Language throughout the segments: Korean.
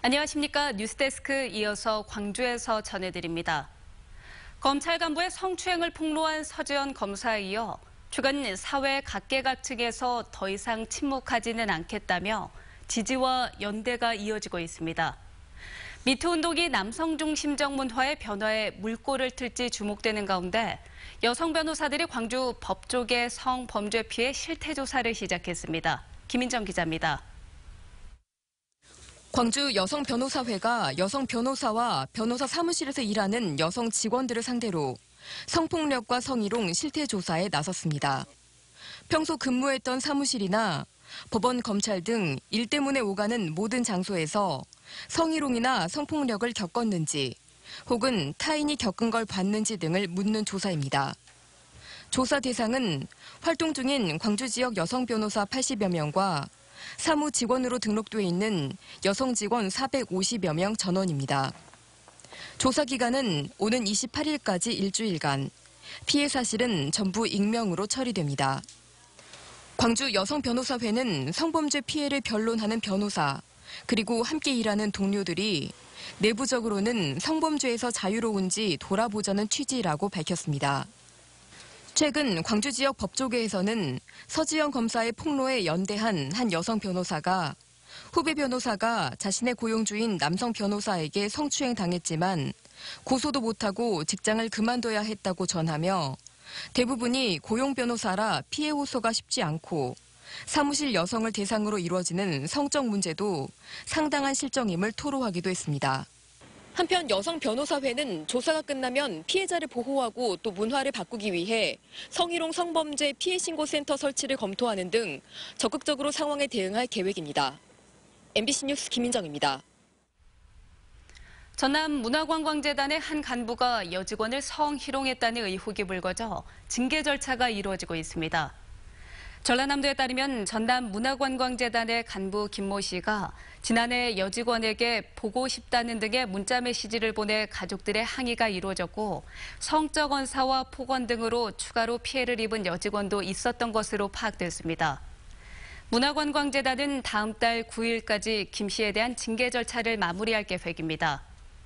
안녕하십니까. 뉴스데스크 이어서 광주에서 전해드립니다. 검찰 간부의 성추행을 폭로한 서지현 검사에 이어 최근 사회 각계각층에서 더 이상 침묵하지는 않겠다며 지지와 연대가 이어지고 있습니다. 미투 운동이 남성 중심적 문화의 변화에 물꼬를 틀지 주목되는 가운데 여성 변호사들이 광주 법조계 성범죄 피해 실태 조사를 시작했습니다. 김인정 기자입니다. 광주 여성변호사회가 여성 변호사와 변호사 사무실에서 일하는 여성 직원들을 상대로 성폭력과 성희롱 실태 조사에 나섰습니다. 평소 근무했던 사무실이나 법원, 검찰 등 일 때문에 오가는 모든 장소에서 성희롱이나 성폭력을 겪었는지 혹은 타인이 겪은 걸 봤는지 등을 묻는 조사입니다. 조사 대상은 활동 중인 광주 지역 여성 변호사 80여 명과 사무 직원으로 등록돼 있는 여성 직원 450여 명 전원입니다. 조사 기간은 오는 28일까지 일주일간, 피해 사실은 전부 익명으로 처리됩니다. 광주 여성변호사회는 성범죄 피해를 변론하는 변호사, 그리고 함께 일하는 동료들이 내부적으로는 성범죄에서 자유로운지 돌아보자는 취지라고 밝혔습니다. 최근 광주 지역 법조계에서는 서지현 검사의 폭로에 연대한 한 여성 변호사가 후배 변호사가 자신의 고용주인 남성 변호사에게 성추행 당했지만 고소도 못하고 직장을 그만둬야 했다고 전하며 대부분이 고용 변호사라 피해 호소가 쉽지 않고 사무실 여성을 대상으로 이루어지는 성적 문제도 상당한 실정임을 토로하기도 했습니다. 한편 여성 변호사회는 조사가 끝나면 피해자를 보호하고 또 문화를 바꾸기 위해 성희롱 성범죄 피해신고센터 설치를 검토하는 등 적극적으로 상황에 대응할 계획입니다. MBC 뉴스 김민정입니다. 전남문화관광재단의 한 간부가 여직원을 성희롱했다는 의혹이 불거져 징계 절차가 이루어지고 있습니다. 전라남도에 따르면 전남문화관광재단의 간부 김모 씨가 지난해 여직원에게 보고 싶다는 등의 문자 메시지를 보내 가족들의 항의가 이루어졌고 성적 언사와 폭언 등으로 추가로 피해를 입은 여직원도 있었던 것으로 파악됐습니다. 문화관광재단은 다음 달 9일까지 김 씨에 대한 징계 절차를 마무리할 계획입니다.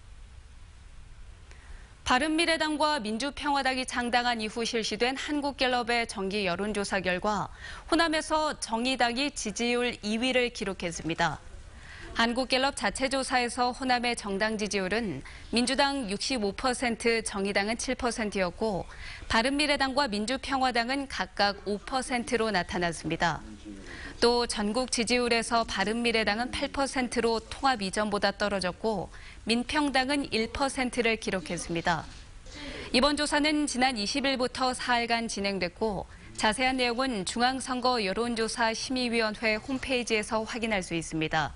바른미래당과 민주평화당이 창당한 이후 실시된 한국갤럽의 정기 여론조사 결과 호남에서 정의당이 지지율 2위를 기록했습니다. 한국갤럽 자체 조사에서 호남의 정당 지지율은 민주당 65%, 정의당은 7%였고 바른미래당과 민주평화당은 각각 5%로 나타났습니다. 또 전국 지지율에서 바른미래당은 8%로 통합 이전보다 떨어졌고 민평당은 1%를 기록했습니다. 이번 조사는 지난 20일부터 4일간 진행됐고 자세한 내용은 중앙선거 여론조사 심의위원회 홈페이지에서 확인할 수 있습니다.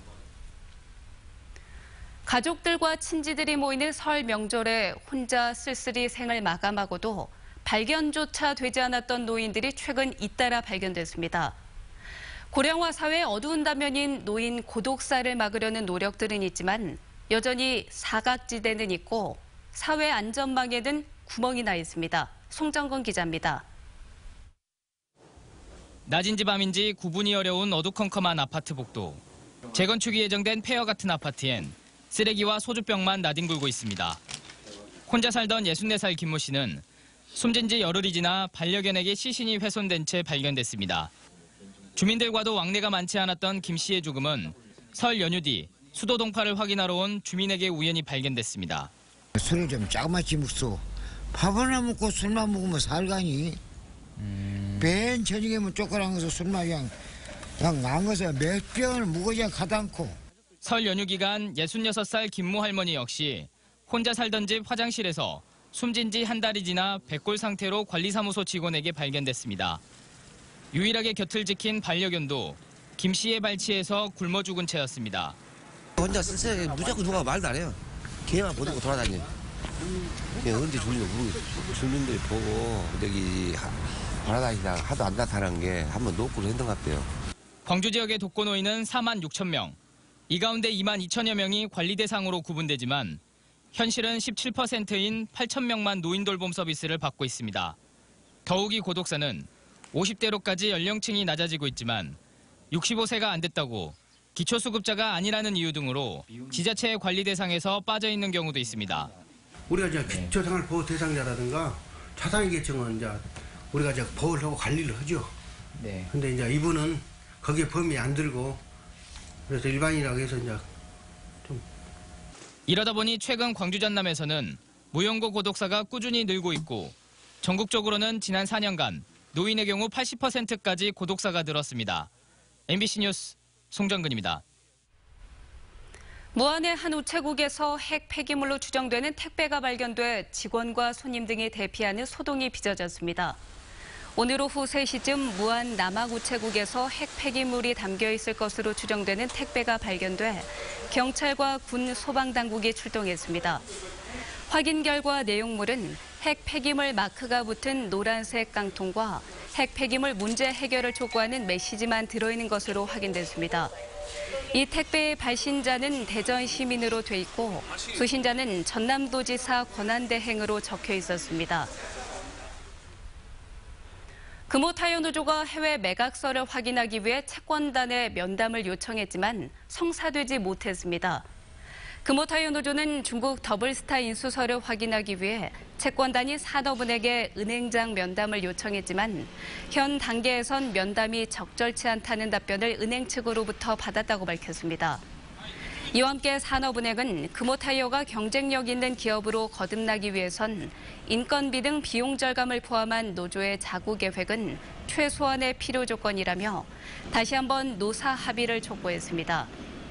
가족들과 친지들이 모이는 설 명절에 혼자 쓸쓸히 생을 마감하고도 발견조차 되지 않았던 노인들이 최근 잇따라 발견됐습니다. 고령화 사회의 어두운 단면인 노인 고독사를 막으려는 노력들은 있지만 여전히 사각지대는 있고 사회 안전망에는 구멍이 나 있습니다. 송정근 기자입니다. 낮인지 밤인지 구분이 어려운 어두컴컴한 아파트 복도. 재건축이 예정된 폐허 같은 아파트엔 쓰레기와 소주병만 나뒹굴고 있습니다. 혼자 살던 64살 김모 씨는 숨진 지 열흘이 지나 반려견에게 시신이 훼손된 채 발견됐습니다. 주민들과도 왕래가 많지 않았던 김 씨의 죽음은 설 연휴 뒤 수도 동파를 확인하러 온 주민에게 우연히 발견됐습니다. 술을 좀 조금씩 먹소. 밥 하나 먹고 술만 먹으면 살가니. 맨 저녁에면 쪼그랑어서 술만 그냥 낭어서 몇 병을 먹어야 가당코. 설 연휴 기간 66살 김모 할머니 역시 혼자 살던 집 화장실에서 숨진 지 한 달이 지나 백골 상태로 관리사무소 직원에게 발견됐습니다. 유일하게 곁을 지킨 반려견도 김 씨의 발치에서 굶어 죽은 채였습니다. 혼자 쓸쓸하게 무조건 누가 말도 안 해요. 개만 보내고 돌아다녀. 언제 죽는지 모르겠어. 주민들이 보고 여기 돌아다니다가 하도 안 나타난 게 한번 노크를 했던 것 같아요. 광주 지역의 독거노인은 4만 6천 명. 이 가운데 2만 2천여 명이 관리 대상으로 구분되지만 현실은 17%인 8천 명만 노인 돌봄 서비스를 받고 있습니다. 더욱이 고독사는 50대로까지 연령층이 낮아지고 있지만 65세가 안 됐다고 기초수급자가 아니라는 이유 등으로 지자체의 관리 대상에서 빠져 있는 경우도 있습니다. 우리가 이제 기초생활보호 대상자라든가 차상위 계층은 이제 우리가 이제 보호를 하고 관리를 하죠. 네. 근데 이제 이분은 거기에 범위 안 들고 그래서 일반인이라고 해서 이제 이러다 보니 최근 광주 전남에서는 무연고 고독사가 꾸준히 늘고 있고 전국적으로는 지난 4년간 노인의 경우 80%까지 고독사가 늘었습니다. MBC 뉴스 송정근입니다. 무안의 한 우체국에서 핵 폐기물로 추정되는 택배가 발견돼 직원과 손님 등이 대피하는 소동이 빚어졌습니다. 오늘 오후 3시쯤 무안 남학우체국에서 핵 폐기물이 담겨 있을 것으로 추정되는 택배가 발견돼 경찰과 군 소방당국이 출동했습니다. 확인 결과 내용물은 핵 폐기물 마크가 붙은 노란색 깡통과 핵 폐기물 문제 해결을 촉구하는 메시지만 들어있는 것으로 확인됐습니다. 이 택배의 발신자는 대전 시민으로 돼 있고 수신자는 전남도지사 권한대행으로 적혀 있었습니다. 금호타이어노조가 해외 매각서를 확인하기 위해 채권단에 면담을 요청했지만 성사되지 못했습니다. 금호타이어노조는 중국 더블스타 인수서를 확인하기 위해 채권단이 산업은행에 은행장 면담을 요청했지만 현 단계에선 면담이 적절치 않다는 답변을 은행 측으로부터 받았다고 밝혔습니다. 이와 함께 산업은행은 금호타이어가 경쟁력 있는 기업으로 거듭나기 위해선 인건비 등 비용 절감을 포함한 노조의 자구 계획은 최소한의 필요 조건이라며 다시 한번 노사 합의를 촉구했습니다.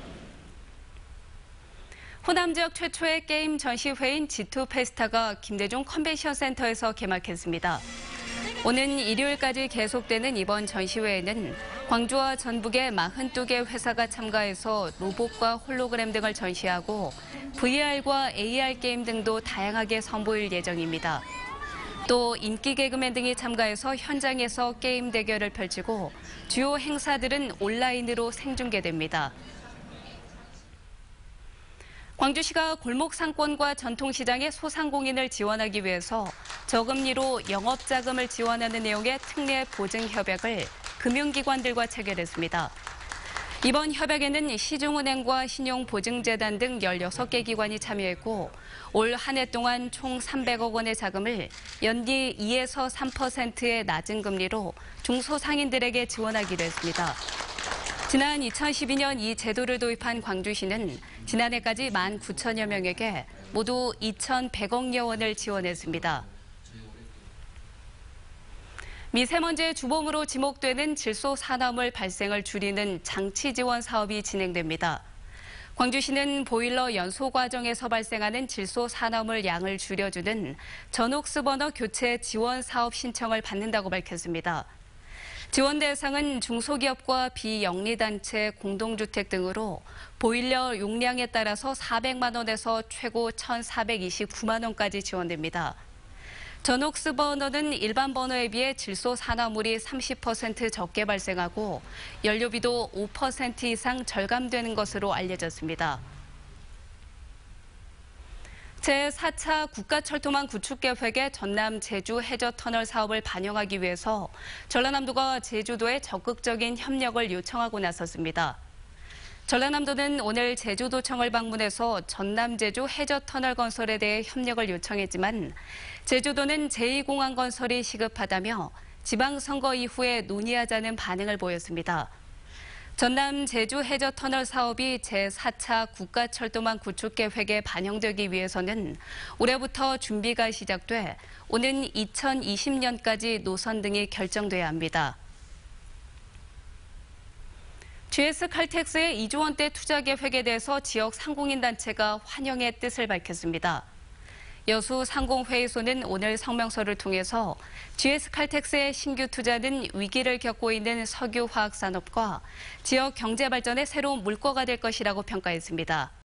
호남 지역 최초의 게임 전시회인 G2 페스타가 김대중 컨벤션 센터에서 개막했습니다. 오는 일요일까지 계속되는 이번 전시회에는 광주와 전북의 42개 회사가 참가해서 로봇과 홀로그램 등을 전시하고 VR과 AR 게임 등도 다양하게 선보일 예정입니다. 또 인기 개그맨 등이 참가해서 현장에서 게임 대결을 펼치고 주요 행사들은 온라인으로 생중계됩니다. 광주시가 골목 상권과 전통시장의 소상공인을 지원하기 위해서 저금리로 영업자금을 지원하는 내용의 특례 보증 협약을 금융기관들과 체결했습니다. 이번 협약에는 시중은행과 신용보증재단 등 16개 기관이 참여했고 올 한 해 동안 총 300억 원의 자금을 연기 2에서 3%의 낮은 금리로 중소상인들에게 지원하기로 했습니다. 지난 2012년 이 제도를 도입한 광주시는 지난해까지 19,000여 명에게 모두 2,100억여 원을 지원했습니다. 미세먼지의 주범으로 지목되는 질소 산화물 발생을 줄이는 장치 지원 사업이 진행됩니다. 광주시는 보일러 연소 과정에서 발생하는 질소 산화물 양을 줄여주는 전옥스 버너 교체 지원 사업 신청을 받는다고 밝혔습니다. 지원 대상은 중소기업과 비영리단체, 공동주택 등으로 보일러 용량에 따라서 400만 원에서 최고 1,429만 원까지 지원됩니다. 전옥스 버너는 일반 버너에 비해 질소 산화물이 30% 적게 발생하고 연료비도 5% 이상 절감되는 것으로 알려졌습니다. 제4차 국가철도망 구축 계획의 전남 제주 해저터널 사업을 반영하기 위해서 전라남도가 제주도에 적극적인 협력을 요청하고 나섰습니다. 전라남도는 오늘 제주도청을 방문해서 전남 제주 해저터널 건설에 대해 협력을 요청했지만 제주도는 제2공항 건설이 시급하다며 지방선거 이후에 논의하자는 반응을 보였습니다. 전남 제주 해저터널 사업이 제4차 국가철도망 구축 계획에 반영되기 위해서는 올해부터 준비가 시작돼 오는 2020년까지 노선 등이 결정돼야 합니다. GS 칼텍스의 2조 원대 투자 계획에 대해서 지역 상공인 단체가 환영의 뜻을 밝혔습니다. 여수 상공회의소는 오늘 성명서를 통해서 GS 칼텍스의 신규 투자는 위기를 겪고 있는 석유화학 산업과 지역 경제 발전의 새로운 물꼬가 될 것이라고 평가했습니다.